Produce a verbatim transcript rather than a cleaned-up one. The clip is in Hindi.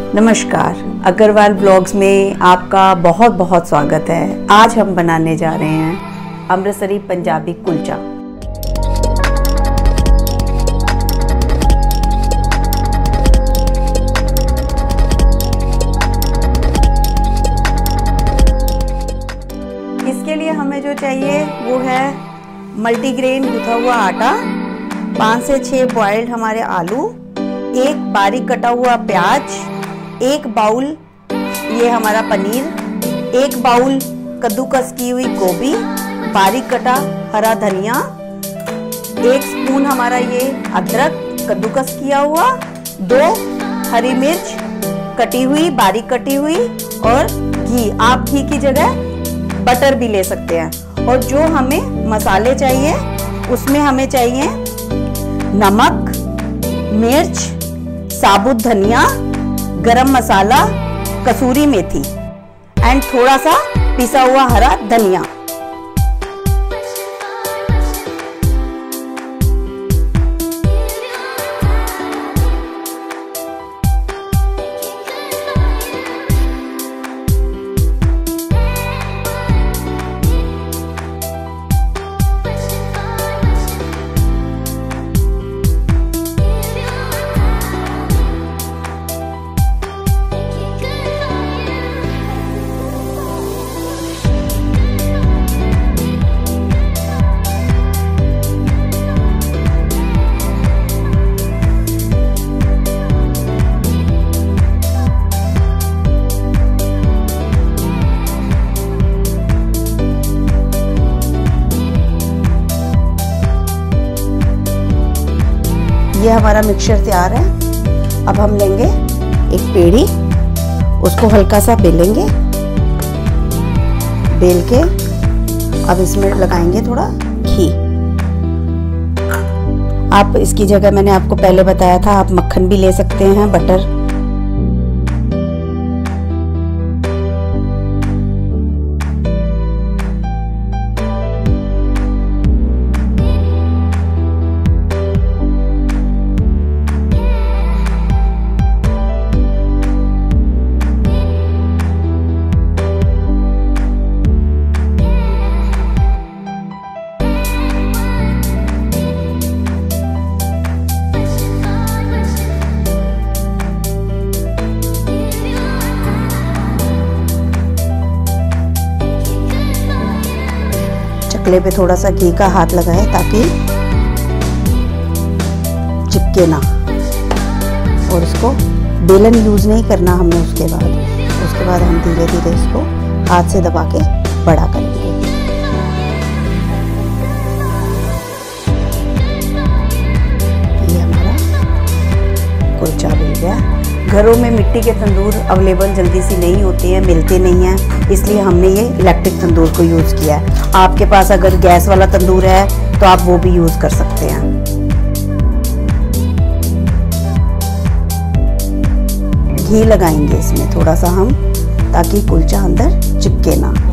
नमस्कार, अग्रवाल ब्लॉग्स में आपका बहुत बहुत स्वागत है। आज हम बनाने जा रहे हैं अमृतसरी पंजाबी कुलचा। इसके लिए हमें जो चाहिए वो है मल्टीग्रेन गूथा हुआ आटा, पाँच से छः बॉइल्ड हमारे आलू, एक बारीक कटा हुआ प्याज, एक बाउल ये हमारा पनीर, एक बाउल कद्दूकस की हुई गोभी, बारीक कटा हरा धनिया, एक स्पून हमारा ये अदरक कद्दूकस किया हुआ, दो हरी मिर्च कटी हुई बारीक कटी हुई और घी। आप घी की जगह बटर भी ले सकते हैं। और जो हमें मसाले चाहिए उसमें हमें चाहिए नमक, मिर्च, साबुत धनिया, गरम मसाला, कसूरी मेथी एंड थोड़ा सा पिसा हुआ हरा धनिया। ये हमारा मिक्सचर तैयार है। अब हम लेंगे एक पेड़ी, उसको हल्का सा बेलेंगे, बेल के अब इसमें लगाएंगे थोड़ा घी। आप इसकी जगह मैंने आपको पहले बताया था आप मक्खन भी ले सकते हैं, बटर। चकले पे थोड़ा सा घी का हाथ लगाए ताकि चिपके ना, और इसको बेलन यूज नहीं करना हमने। उसके बाद उसके बाद हम धीरे धीरे इसको हाथ से दबा के बड़ा करेंगे। ये हमारा कुलचा बन गया। घरों में मिट्टी के तंदूर अवेलेबल जल्दी से नहीं होते हैं, मिलते नहीं हैं, इसलिए हमने ये इलेक्ट्रिक तंदूर को यूज़ किया है। आपके पास अगर गैस वाला तंदूर है तो आप वो भी यूज़ कर सकते हैं। घी लगाएंगे इसमें थोड़ा सा हम, ताकि कुलचा अंदर चिपके ना।